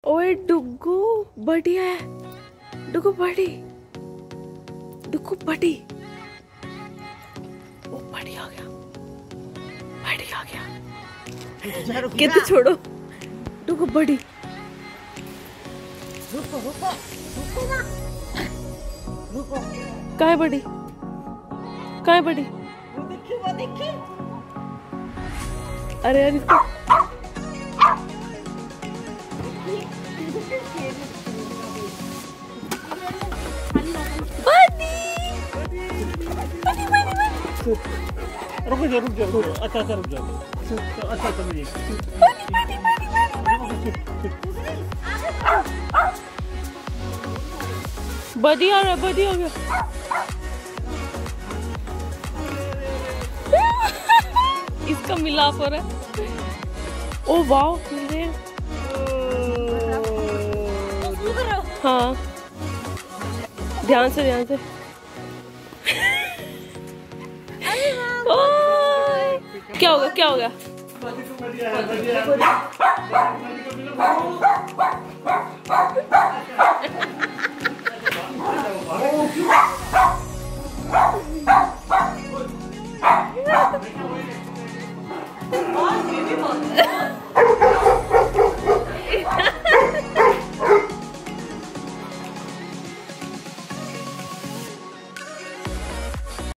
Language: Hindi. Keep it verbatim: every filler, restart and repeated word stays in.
ओए डुगू बढ़िया है, डुगू बड़ी, डुगू बड़ी, ओ बड़ी आ गया, बड़ी आ गया। कितने छोड़ो, डुगू बड़ी। रुको रुको रुको ना, रुको। काय बड़ी, काय बड़ी? वो देखिए वो देखिए। अरे यार इसको रुक जा रुक जा रुक जा अच्छा अच्छा रुक जा अच्छा अच्छा मुझे बदी आ रहा है, बदी आ गया। इसका मिलाप हो रहा है। ओ वाह मिल रहे हैं। हाँ ध्यान से ध्यान से। क्या हो गया क्या हो गया?